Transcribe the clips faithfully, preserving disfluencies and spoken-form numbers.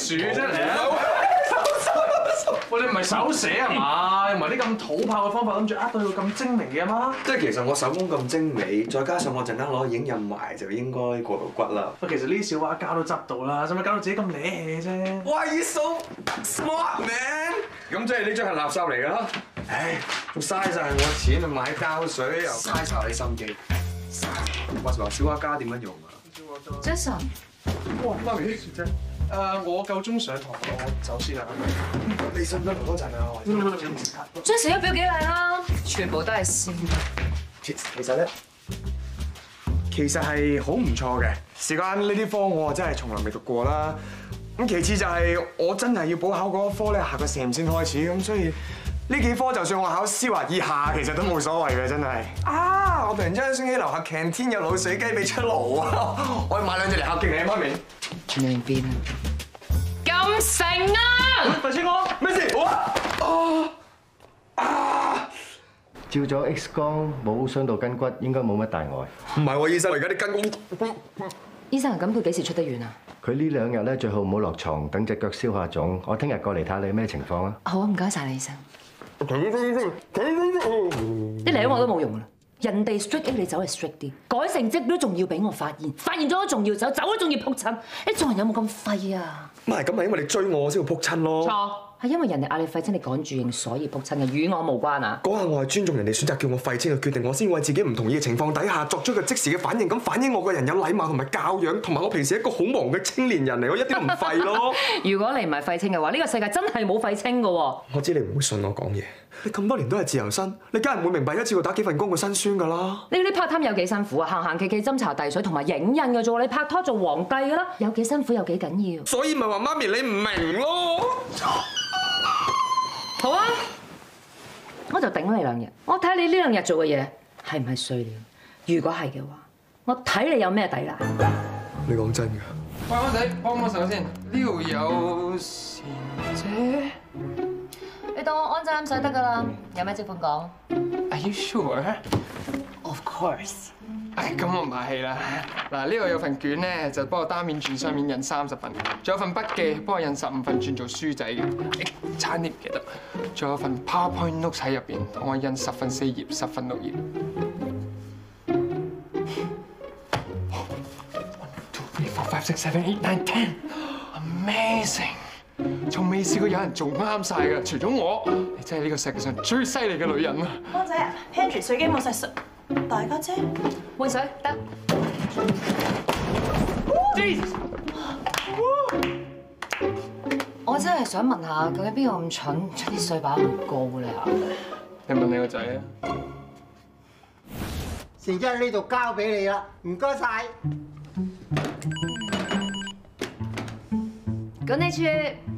樹啫嚟啊！喂，你唔係手寫啊嘛？用埋啲咁土炮嘅方法，諗住呃到佢咁精明嘅嘛？ 即係其實我手工咁精美，再加上我陣間攞影印埋，就應該過到骨啦。 喂，其實呢啲小畫膠都執到啦，使乜搞到自己咁瀨氣啫 Why you so smart, man？ 咁即係呢張係垃圾嚟㗎啦！唉，仲嘥晒我錢去買膠水，又嘥晒你心機。話時話小畫家點樣用啊 Jason， 哇，媽咪，雪姐，誒，我夠鐘上堂，我走先啦。 你信唔信多陣啊 Jason 一表幾靚啦，全部都係線。 其實咧，其實係好唔錯嘅。時間呢啲科我真係從來未讀過啦。咁其次就係我真係要補考嗰一科咧，下個 Sam 先開始，咁所以呢幾科就算我考思華以下，其實都冇所謂嘅，真係。啊！我突然之間升起樓下 canteen 有滷水雞俾出爐啊！我要買兩隻嚟孝敬你，媽咪。 兩邊啊！咁成啊！ 大師哥， 咩事？我啊啊！ 照咗 X 光冇傷到筋骨，應該冇乜大礙。 唔係喎，醫生，我而家啲筋骨。 醫生，咁佢幾時出得院啊？ 佢呢兩日咧最好唔好落床，等隻腳消下腫。我聽日過嚟睇下你咩情況啊？ 好啊，唔該晒你，醫生。你嚟咗我都冇用啦，人哋 strict A 你走係 strict D， 改成績都仲要俾我發現，發現咗都仲要走，走都仲要撲親，你做人有冇咁廢啊？ 唔係咁係因為你追我先會撲親咯。 錯，係因為人哋嗌你廢青，你趕住認，所以撲親嘅，與我無關啊！ 嗰下我係尊重人哋選擇叫我廢青嘅決定，我先為自己唔同意嘅情況底下作出一個即時嘅反應，咁反映我個人有禮貌同埋教養，同埋我平時係一個好忙嘅青年人嚟，我一啲都唔廢咯。 如果你唔係廢青嘅話，呢個世界真係冇廢青㗎喎。 我知你唔會信我講嘢，你咁多年都係自由身，你梗係唔會明白一次過打幾份工嘅辛酸㗎啦。 你嗰啲 part time 有幾辛苦啊？行行企企斟茶遞水同埋影印嘅啫喎，你拍拖做皇帝㗎啦，有幾辛苦有幾緊要。 所以咪話媽咪你唔明咯。 好啊，我就頂你兩日，我睇你呢兩日做嘅嘢係唔係碎料。如果係嘅話，我睇你有咩底啦。 你講真㗎？ 喂，安仔，幫幫手先，呢度有善姐。 你當我安仔咁使得㗎啦，有咩即管講。 Are you sure? Of course。 唉，咁我唔客氣啦。嗱，呢度有份卷咧，就幫我單面轉雙面印三十份，仲有份筆記幫我印十五份轉做書仔嘅，差啲唔記得。仲有份 PowerPoint notes 喺入邊，同我印十份四頁，十份六頁。One, two, three, four, five, six, seven, eight, nine, ten. Amazing！ 從未試過有人做啱晒㗎，除咗我，你真係呢個世界上最犀利嘅女人啊！ 安仔啊 ，pantry 水機冇晒水，大家姐換水得。我真係想問下，究竟邊個咁蠢，出啲水把咁高咧？ 你問你個仔啊！ 成張呢度交俾你啦，唔該晒。 咁呢處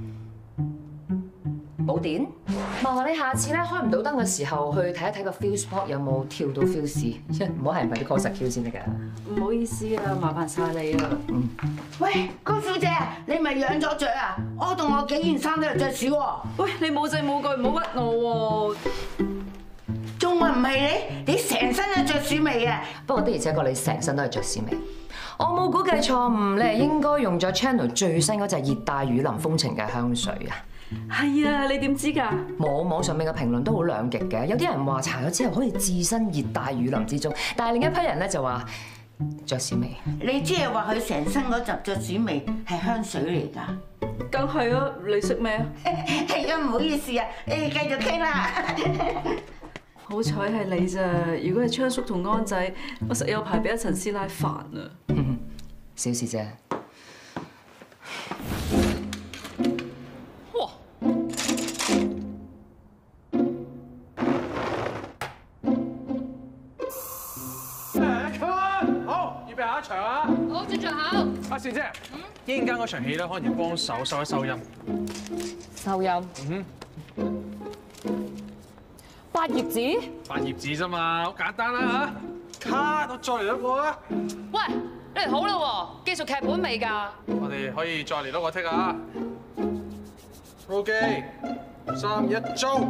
冇電，望下你下次咧開唔到燈嘅時候，去睇一睇個 fuse box 有冇跳到 fuse， 唔好係唔係啲 call 實 Q 先得㗎。 唔好意思啊，麻煩晒你啊。 嗯。 喂，高小姐啊，你咪養咗雀啊？我同我幾件衫都有雀屎喎。 喂，你冇證冇據，唔好屈我喎。 仲話唔係你？你成身都雀屎味啊！ 不過的而且確你成身都係雀屎味。我冇估計錯誤，你係應該用咗 Channel 最新嗰隻熱帶雨林風情嘅香水啊。 係啊，你點知㗎？ 冇，網上面嘅評論都好兩極嘅，有啲人話搽咗之後可以置身熱帶雨林之中，但係另一批人咧就話雀屎味。 你即係話佢成身嗰陣雀屎味係香水嚟㗎？ 梗係啊，你識咩啊？ 係啊，唔好意思啊，誒繼續傾啦。 好彩係你咋，如果係昌叔同安仔，我實有排俾一陳師奶煩啊。 小事啫。 哇！好，預備下一場啊！ 好，轉場考。 阿善姐，一陣間嗰場戲咧，可能要幫手收一收音。 收音。 嗯哼。八頁紙？ 八頁紙啫嘛，好簡單啦嚇。卡，我再嚟多個啊！ 喂，你哋好啦喎，記熟劇本未㗎？ 我哋可以再嚟多個 take 啊！roll 機，三一做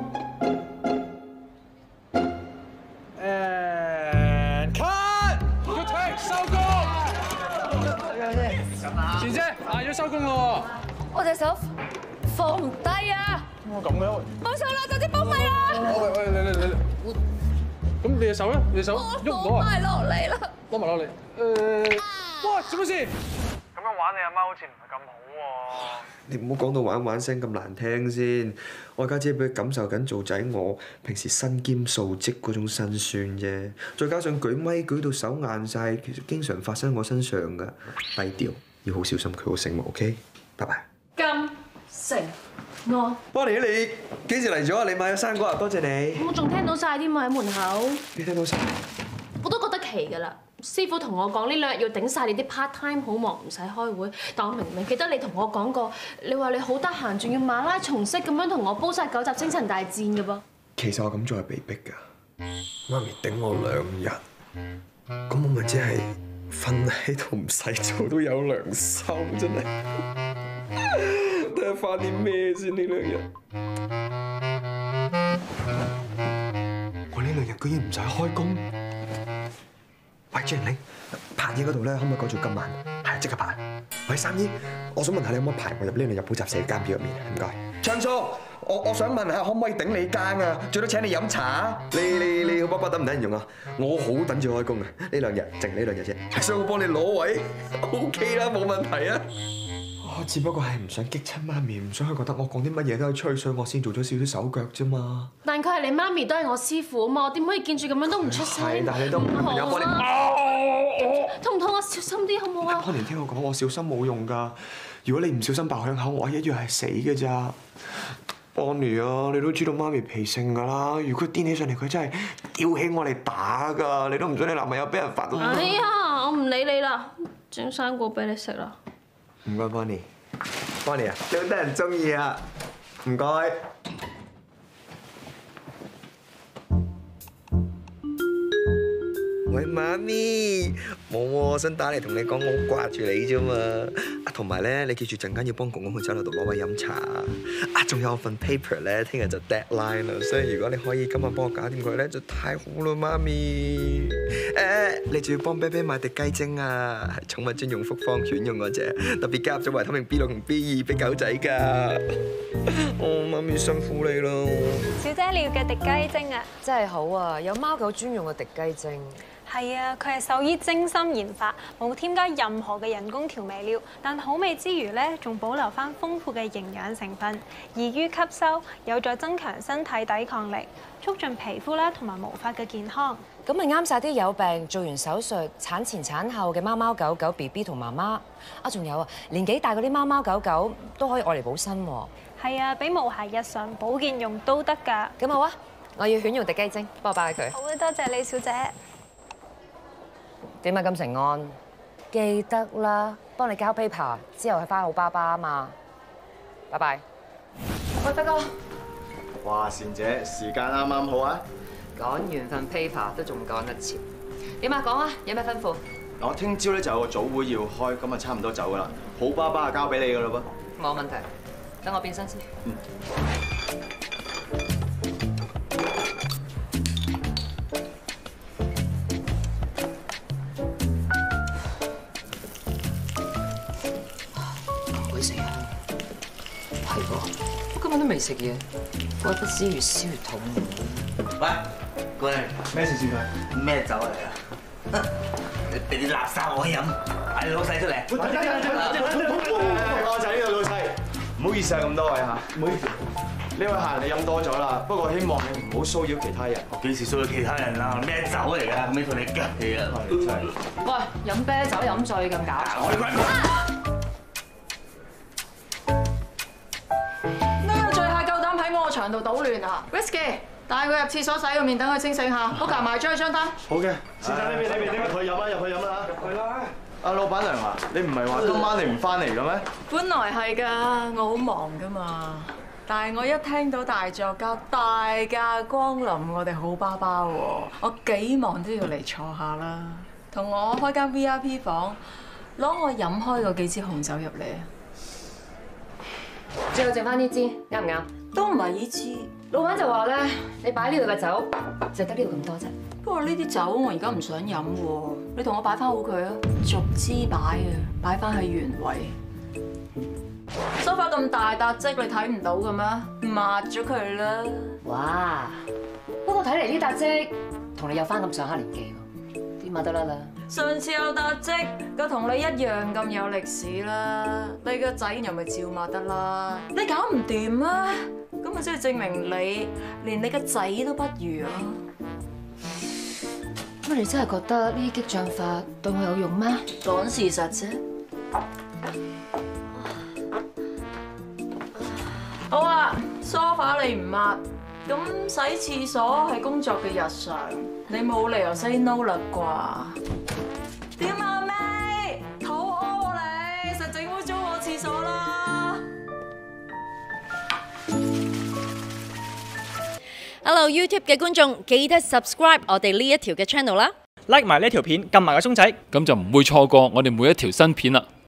，and cut，good take，收工。善姐，Are you 要收工咯我隻手放唔低啊！ 喎。咁嘅。 冇手啦，就啲保咪啦！ 喂喂，你你你，咁你隻手咧？你隻手喐唔到啊？ 放埋落嚟啦！ 攞埋落嚟。誒，哇！做乜事？咁樣玩你阿媽好似唔係咁好喎。 你唔好講到玩玩聲咁難聽先，我家姐俾佢感受緊做仔我平時身兼數職嗰種辛酸啫，再加上舉咪舉到手硬晒，其實經常發生喺我身上㗎。低調，要好小心佢好醒目 ，OK？ 拜拜。 金城安， Bonnie 你幾時嚟咗啊？你買咗生果啊？多謝你。 我仲聽到晒添喎喺門口， 你聽到晒？ 我都覺得奇㗎啦。師傅同我講呢兩日要頂晒你啲 part time， 好忙唔使開會。但我明明記得你同我講過，你話你好得閒，仲要馬拉松式咁樣同我煲晒九集《星塵大戰》㗎噃。 其實我咁做係被逼㗎，媽咪頂我兩日，咁我咪即係瞓喺度唔使做都有糧收，真係。睇下翻啲咩先呢兩日？我呢兩日居然唔使開工。喂，張玲，拍嘢嗰度咧，可唔可以改做今晚？係，即刻拍。喂，三姨，我想問下你可唔可以排我入呢兩日補習社監票入面？唔該。昌叔，我我想問下，可唔可以頂你更啊？最多請你飲茶。你你你好爸爸等唔等人用啊？我好等住開工啊！呢兩日淨呢兩日啫，所以我幫你攞位 ，OK 啦，冇問題啊。我只不過係唔想激親媽咪，唔想佢覺得我講啲乜嘢都係吹水，我先做咗少少手腳啫嘛。 但佢係你媽咪，都係我師傅啊嘛，我點可以見住咁樣都唔出聲？ 係，但係你都唔有幫你。 痛唔痛啊？小心啲好唔好啊？ 當年聽我講，我小心冇用㗎。如果你唔小心爆響口，我一樣係死嘅咋。Bonnie 啊，你都知道媽咪脾性㗎啦。如果癲起上嚟，佢真係吊起我嚟打㗎。你都唔想你男朋友俾人發到。 哎呀，我唔理你啦，整生果俾你食啦。 唔該 Bonnie，Bonnie 啊，你好得人中意啊，唔該。喂，媽咪，冇喎，我想打嚟同你講，我好掛住你啫嘛。啊，同埋咧，你記住陣間要幫公公去酒樓度攞位飲茶。啊，仲有份 paper 咧，聽日就 deadline 啦，所以如果你可以今晚幫我搞掂佢咧，就太好啦，媽咪。誒，你仲要幫 B B 買滴雞精啊，係寵物專用複方犬用嗰隻，特別加入咗維他命 B 六同 B 二俾狗仔㗎。哦，媽咪辛苦你咯。 小姐，你要嘅滴雞精啊， 真係好啊！有貓狗專用嘅滴雞精。 係啊，佢係獸醫精心研發，冇添加任何嘅人工調味料，但好味之餘咧，仲保留翻豐富嘅營養成分，易於吸收，有助增強身體抵抗力，促進皮膚啦同埋毛髮嘅健康。 咁咪啱晒啲有病、做完手術、產前產後嘅貓貓狗狗、B B 同媽媽。啊，仲有啊，年紀大嗰啲貓貓狗狗都可以愛嚟補身喎。 係啊，俾毛孩日常保健用都得㗎。 咁好啊，我要犬用滴雞精，幫我包下佢。 好啊，多謝你，小姐。 點啊，金城安？記得啦，幫你交 paper 之後係翻好爸爸啊嘛。拜拜。喂，輝哥。 哇，善姐，時間啱啱好啊！ 講完份 paper 都仲趕得切。點啊？講啊，有咩吩咐？ 我聽朝咧就有個早會要開，咁啊差唔多走噶啦。好爸爸啊，交俾你噶啦噃。 冇問題，等我變身先。嗯。我都未食嘢，怪不知越燒越肚餓。 喂，過嚟，咩事事佢？咩酒嚟啊？你俾啲垃圾我飲，嗌你老細出嚟。 我就係呢個老細，唔好意思啊，咁多位嚇，唔好意思。呢位客人你飲多咗啦，不過希望你唔好騷擾其他人。 我幾時騷擾其他人啊？咩酒嚟㗎？咩同你夾氣啊？ 喂，飲啤酒飲醉咁搞錯。 我哋關場度搗亂啊 ！Whisky， 帶佢入廁所洗個面，等佢清醒下。好夾埋張張單。 好嘅，先生呢邊呢邊呢邊，入去飲啦，入去飲啦嚇。入去啦。阿老闆娘啊，你唔係話今晚你唔翻嚟嘅咩？ 本來係㗎，我好忙㗎嘛。但係我一聽到大作家大駕光臨我哋好爸爸喎，我幾忙都要嚟坐下啦。同我開間 V I P 房，攞我飲開嗰幾支紅酒入嚟啊！ 最後剩翻呢支，啱唔啱？ 都唔係呢支。 老闆就話咧，你擺呢度嘅酒就得呢度咁多啫。 不過呢啲酒我而家唔想飲喎，你同我擺翻好佢啊，逐支擺啊，擺翻喺原位。 梳化咁大笪積，你睇唔到嘅咩？抹咗佢啦。 哇！不過睇嚟呢笪積同你有翻咁上下年紀喎，點抹得甩啦？ 上次有笪積，個同你一樣咁有歷史啦。你個仔又咪照抹得啦？你搞唔掂啊？咁咪即係證明你連你個仔都不如啊！ 咁你真係覺得呢啲激將法對我有用咩？ 講事實啫。好啊，梳化你唔抹，咁洗廁所係工作嘅日常，你冇理由 say no 啦啩？點啊妹，肚屙你，實整污糟我廁所啦！ Hello YouTube 嘅觀眾，記得 subscribe 我哋呢一條嘅 channel 啦 ，like 埋呢條片，撳埋個鐘仔， 咁就唔會錯過我哋每一條新片啦。